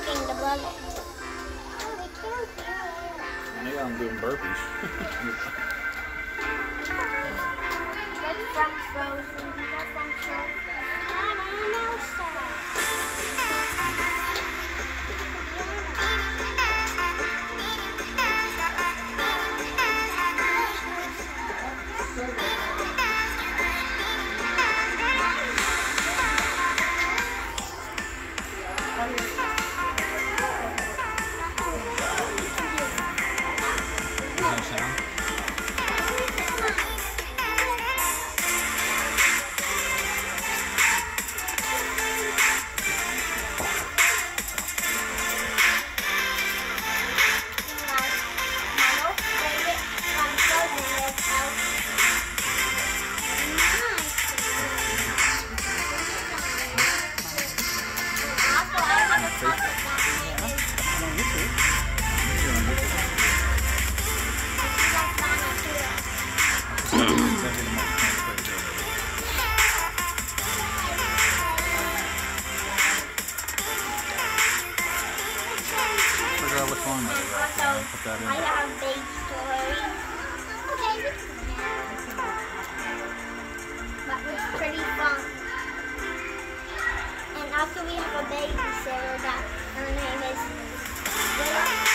choking the bullet. Maybe I'm doing burpees. That's from Frozen. That's from Frozen. I don't know, Which one? Put that in. I have big stories. Okay. That was pretty fun. And also we have a babysitter that her name is Willa.